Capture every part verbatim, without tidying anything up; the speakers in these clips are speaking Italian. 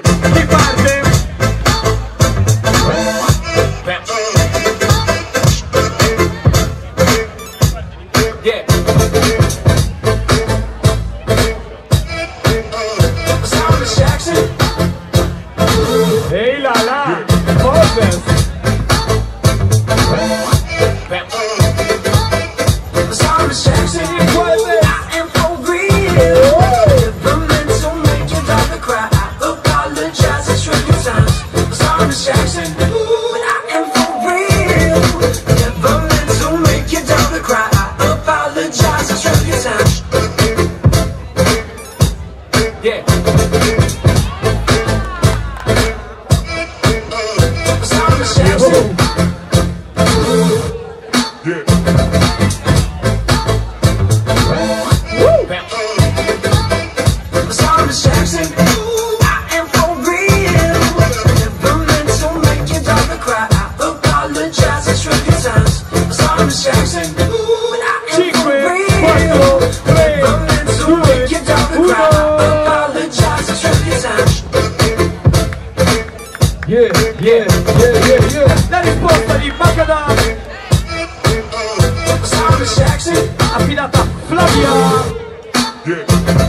Chi parte? Yeah. Ehi là là, Moses. Yeah. Yeah, yeah, yeah, yeah, yeah. La risposta di Macadam, affidata a Flavia. Yeah.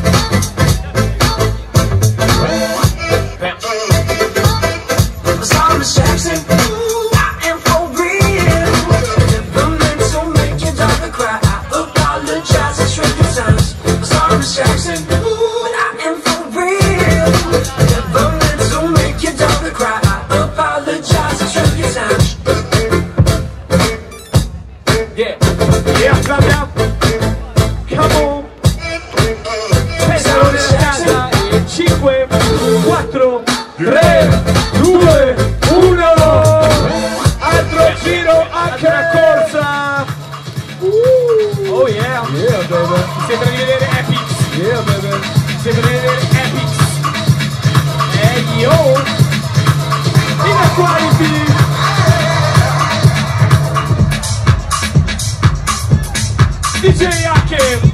Yeah, yeah, Flavia, come on. Pesano nella casa e cinque, quattro, tre, due, uno. Altro giro anche la corsa. Uh. Oh yeah, yeah baby. Sembra di vedere Epics. Yeah baby. Sembra di vedere Epics. E yo, inequality. D J Hakim.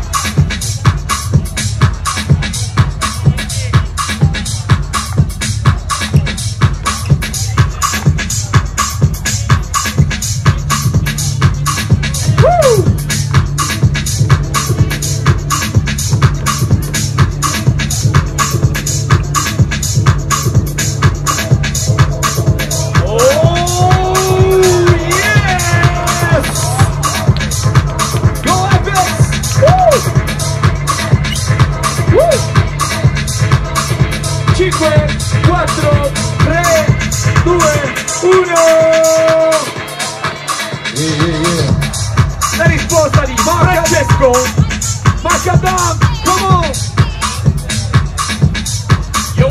Woo! cinque, quattro, tre, due, uno. Yeah, yeah, yeah. La risposta di Francesco Macadam, come on. Yo.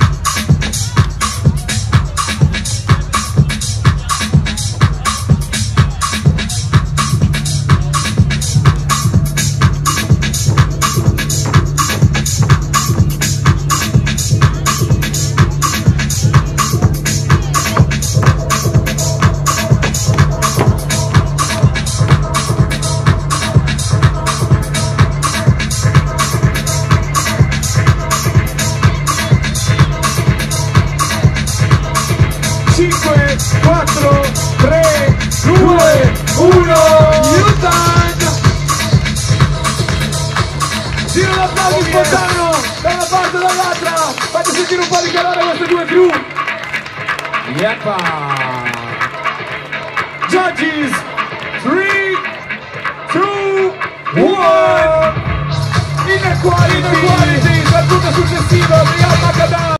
cinque, quattro, tre, due, uno. Newton! Giro d'applausi spontaneo da una parte e dall'altra. Fate sentire un po' di calore a queste due crew. Yeppa! Judges, three, two, one. Inequality! Inequality! Battuta successiva, Brian Macadam!